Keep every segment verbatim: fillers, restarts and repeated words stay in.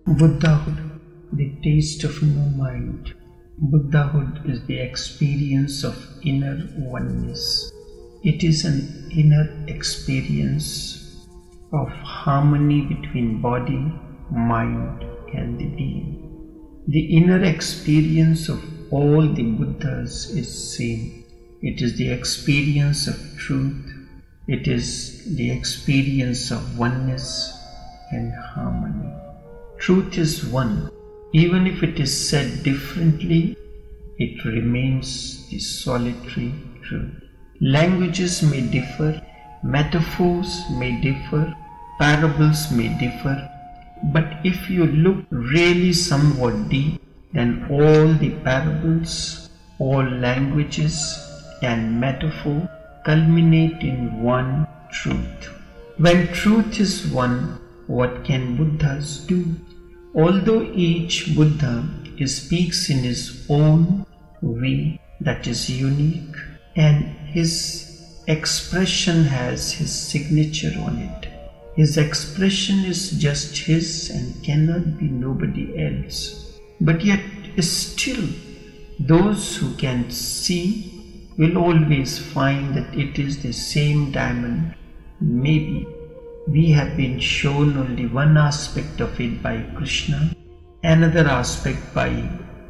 Buddhahood, the taste of no mind. Buddhahood is the experience of inner oneness. It is an inner experience of harmony between body, mind, and the being. The inner experience of all the Buddhas is same. It is the experience of truth. It is the experience of oneness and harmony. Truth is one. Even if it is said differently, it remains the solitary truth. Languages may differ, metaphors may differ, parables may differ, but if you look really somewhat deep, then all the parables, all languages and metaphor culminate in one truth. When truth is one, what can Buddhas do? Although each Buddha speaks in his own way that is unique, and his expression has his signature on it. His expression is just his and cannot be nobody else. But yet still, those who can see will always find that it is the same diamond. Maybe we have been shown only one aspect of it by Krishna, another aspect by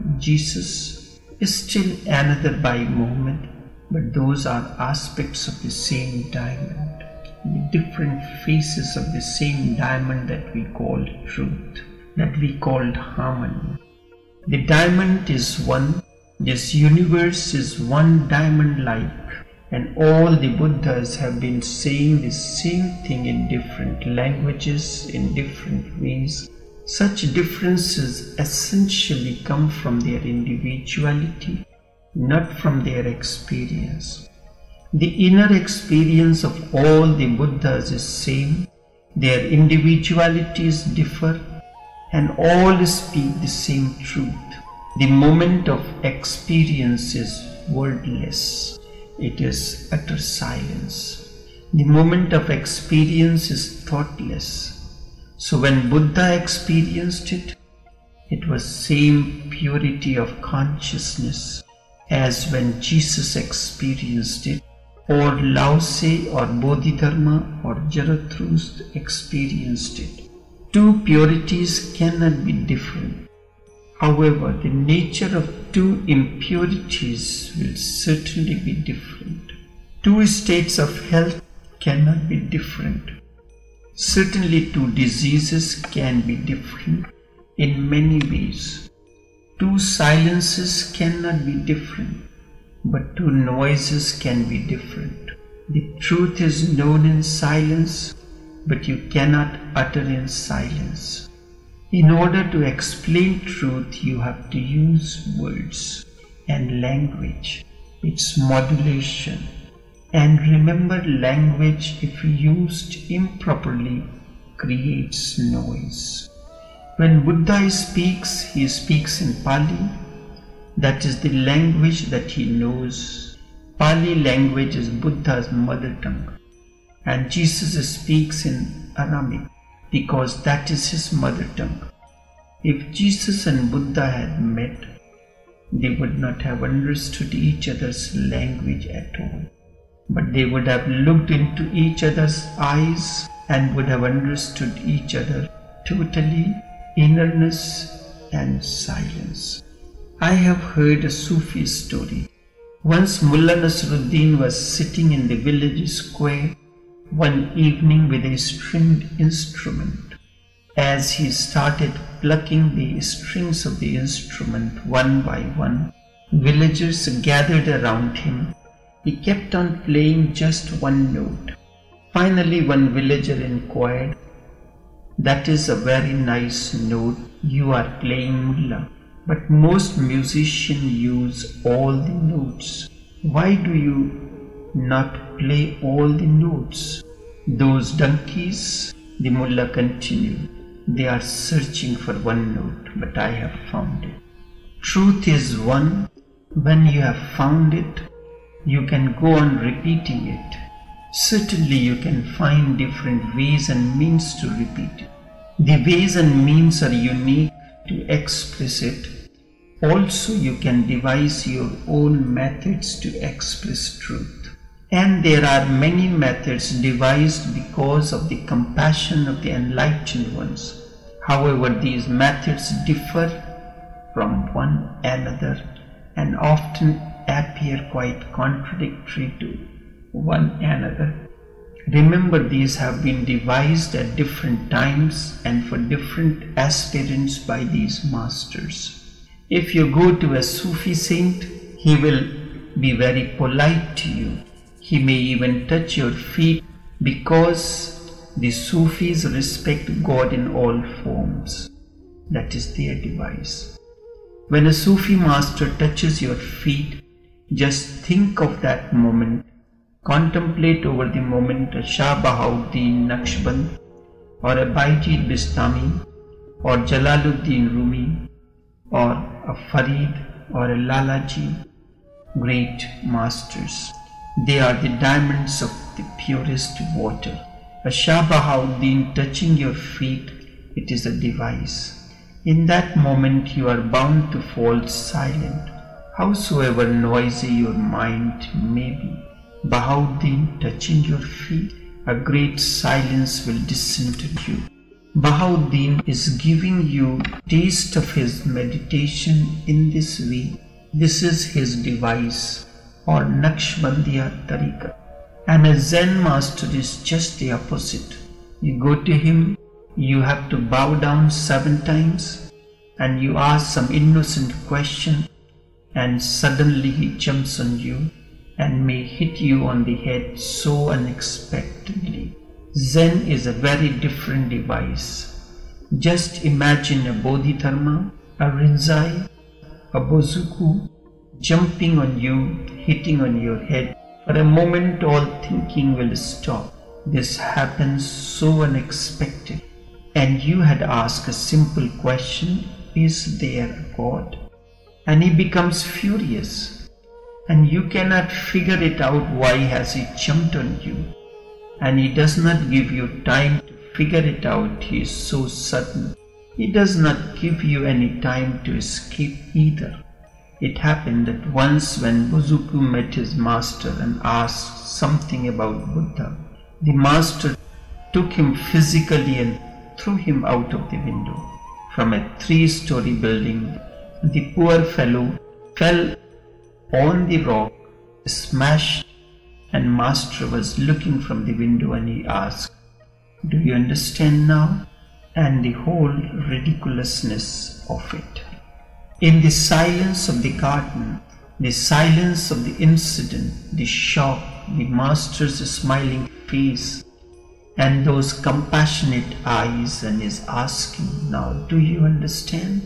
Jesus, still another by Muhammad, but those are aspects of the same diamond, the different faces of the same diamond that we call truth, that we called harmony. The diamond is one, this universe is one diamond-like, and all the Buddhas have been saying the same thing in different languages, in different ways. Such differences essentially come from their individuality, not from their experience. The inner experience of all the Buddhas is same, their individualities differ, and all speak the same truth. The moment of experience is wordless. It is utter silence. The moment of experience is thoughtless. So when Buddha experienced it, it was same purity of consciousness as when Jesus experienced it, or Lao Tse or Bodhidharma or Zarathustra experienced it. Two purities cannot be different. However, the nature of two impurities will certainly be different. Two states of health cannot be different. Certainly two diseases can be different in many ways. Two silences cannot be different, but two noises can be different. The truth is known in silence, but you cannot utter in silence. In order to explain truth, you have to use words and language, its modulation. And remember, language, if used improperly, creates noise. When Buddha speaks, he speaks in Pali. That is the language that he knows. Pali language is Buddha's mother tongue. And Jesus speaks in Aramaic, because that is his mother tongue. If Jesus and Buddha had met, they would not have understood each other's language at all. But they would have looked into each other's eyes and would have understood each other totally, innerness and silence. I have heard a Sufi story. Once Mullah Nasruddin was sitting in the village square one evening with a stringed instrument. As he started plucking the strings of the instrument one by one, villagers gathered around him. He kept on playing just one note. Finally, one villager inquired, "That is a very nice note you are playing, Mullah, but most musicians use all the notes. Why do you not play all the notes?" "Those donkeys," the Mullah continued, "they are searching for one note, but I have found it. Truth is one. When you have found it, you can go on repeating it. Certainly you can find different ways and means to repeat it. The ways and means are unique to express it. Also, you can devise your own methods to express truth. And there are many methods devised because of the compassion of the enlightened ones. However, these methods differ from one another and often appear quite contradictory to one another. Remember, these have been devised at different times and for different aspirants by these masters. If you go to a Sufi saint, he will be very polite to you. He may even touch your feet because the Sufis respect God in all forms. That is their device. When a Sufi master touches your feet, just think of that moment. Contemplate over the moment a Shah Bahauddin Naqshband or a Baijid Bistami or Jalaluddin Rumi or a Farid or a Lalaji, great masters. They are the diamonds of the purest water. A Shah Bahauddin touching your feet, it is a device. In that moment you are bound to fall silent, howsoever noisy your mind may be. Bahauddin touching your feet, a great silence will descend to you. Bahauddin is giving you taste of his meditation in this way. This is his device, or Naqshbandiya Tariqa. And a Zen master is just the opposite. You go to him, you have to bow down seven times, and you ask some innocent question, and suddenly he jumps on you and may hit you on the head so unexpectedly. Zen is a very different device. Just imagine a Bodhidharma, a Rinzai, a Bozuku jumping on you, hitting on your head. For a moment all thinking will stop. This happens so unexpected. And you had asked a simple question, is there a God? And he becomes furious. And you cannot figure it out, why has he jumped on you? And he does not give you time to figure it out, he is so sudden. He does not give you any time to escape either. It happened that once when Bozuku met his master and asked something about Buddha, the master took him physically and threw him out of the window from a three-story building. The poor fellow fell on the rock, smashed, and master was looking from the window and he asked, "Do you understand now?" And the whole ridiculousness of it. In the silence of the garden, the silence of the incident, the shock, the master's smiling face, and those compassionate eyes, and his asking, "Now do you understand?"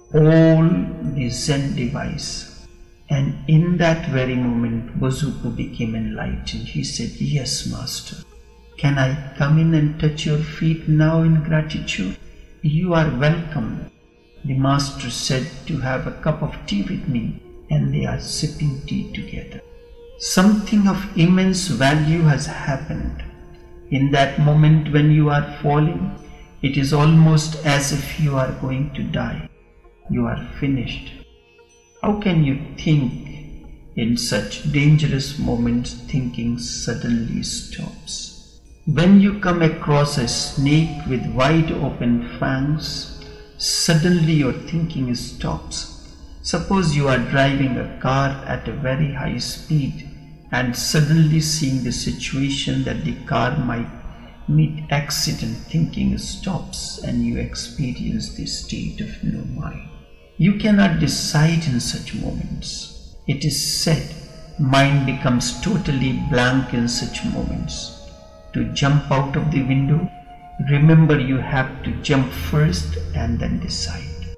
All the Zen device. And in that very moment, Bozuku became enlightened. He said, "Yes, master. Can I come in and touch your feet now in gratitude?" "You are welcome." The master said to have a cup of tea with me, and they are sipping tea together. Something of immense value has happened. In that moment when you are falling, it is almost as if you are going to die. You are finished. How can you think in such dangerous moments? Thinking suddenly stops. When you come across a snake with wide open fangs, suddenly your thinking stops. Suppose you are driving a car at a very high speed and suddenly seeing the situation that the car might meet accident, thinking stops and you experience the state of no mind. You cannot decide in such moments. It is said, mind becomes totally blank in such moments. To jump out of the window, remember you have to jump first and then decide.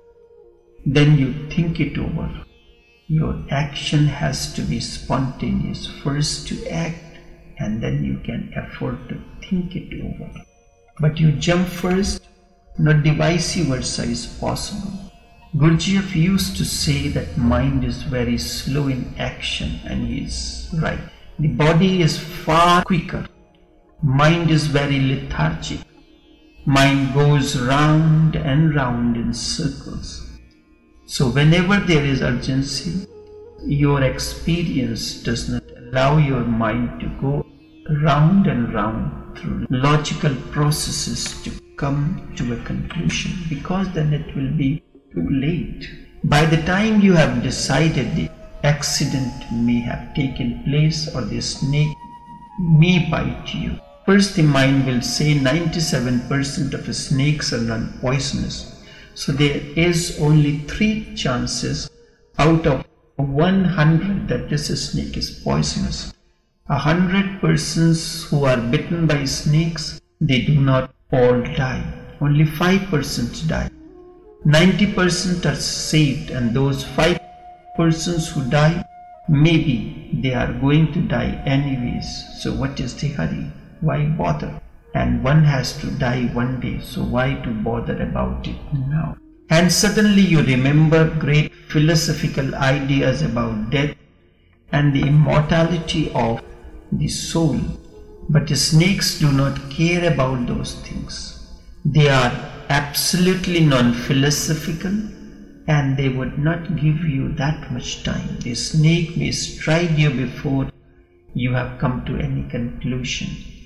Then you think it over. Your action has to be spontaneous. First to act and then you can afford to think it over. But you jump first, not the vice versa is possible. Gurdjieff used to say that mind is very slow in action, and he is right. The body is far quicker. Mind is very lethargic. Mind goes round and round in circles. So whenever there is urgency, your experience does not allow your mind to go round and round through logical processes to come to a conclusion, because then it will be too late. By the time you have decided the accident may have taken place or the snake may bite you, first the mind will say ninety-seven percent of snakes are non-poisonous. So there is only three chances out of one hundred that this snake is poisonous. A hundred persons who are bitten by snakes, they do not all die. Only five percent die. ninety percent are saved, and those five persons who die, maybe they are going to die anyways. So what is the hurry? Why bother? And one has to die one day, so why to bother about it now? And suddenly you remember great philosophical ideas about death and the immortality of the soul. But the snakes do not care about those things. They are absolutely non-philosophical, and they would not give you that much time. The snake may strike you before you have come to any conclusion.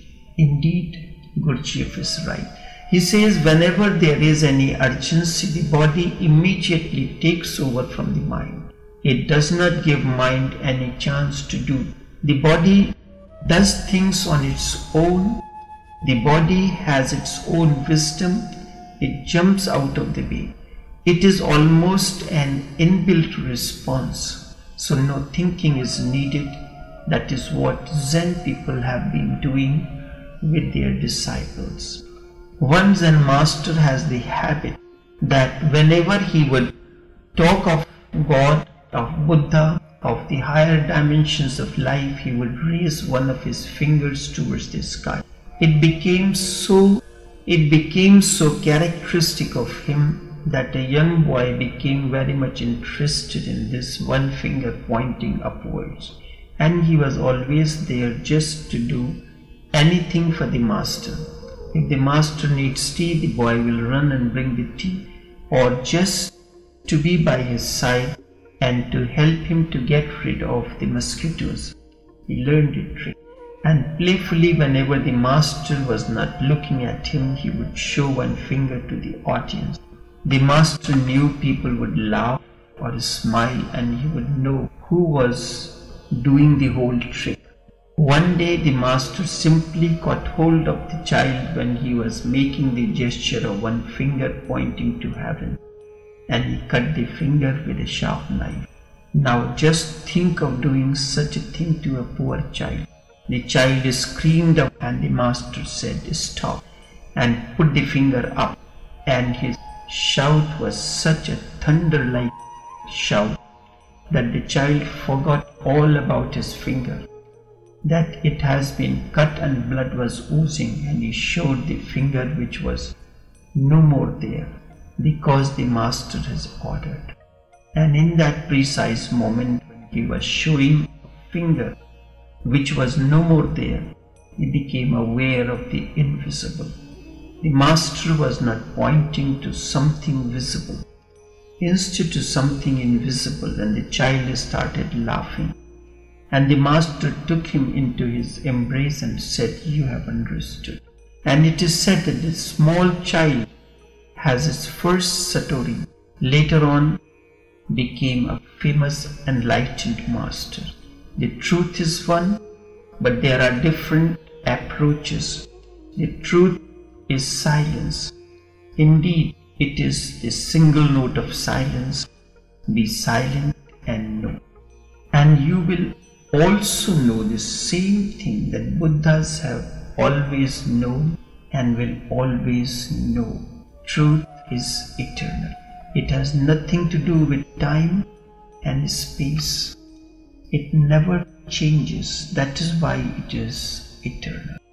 Indeed, Gurdjieff is right. He says whenever there is any urgency, the body immediately takes over from the mind. It does not give mind any chance to do. The body does things on its own. The body has its own wisdom. It jumps out of the way. It is almost an inbuilt response. So no thinking is needed. That is what Zen people have been doing with their disciples. One Zen master has the habit that whenever he would talk of God, of Buddha, of the higher dimensions of life, he would raise one of his fingers towards the sky. It became so, it became so characteristic of him that a young boy became very much interested in this one finger pointing upwards. And he was always there just to do anything for the master. If the master needs tea, the boy will run and bring the tea, or just to be by his side and to help him to get rid of the mosquitoes. He learned the trick. And playfully, whenever the master was not looking at him, he would show one finger to the audience. The master knew people would laugh or smile, and he would know who was doing the whole trick. One day the master simply caught hold of the child when he was making the gesture of one finger pointing to heaven, and he cut the finger with a sharp knife. Now just think of doing such a thing to a poor child. The child screamed out, and the master said, "Stop," and put the finger up, and his shout was such a thunder-like shout that the child forgot all about his finger, that it has been cut and blood was oozing, and he showed the finger which was no more there, because the master has ordered. And in that precise moment when he was showing a finger which was no more there, he became aware of the invisible. The master was not pointing to something visible, instead to something invisible, and the child started laughing. And the master took him into his embrace and said, "You have understood." And it is said that this small child has its first satori, later on became a famous enlightened master. The truth is one, but there are different approaches. The truth is silence. Indeed, it is the single note of silence. Be silent and know. And you will also know the same thing that Buddhas have always known and will always know. Truth is eternal. It has nothing to do with time and space. It never changes. That is why it is eternal.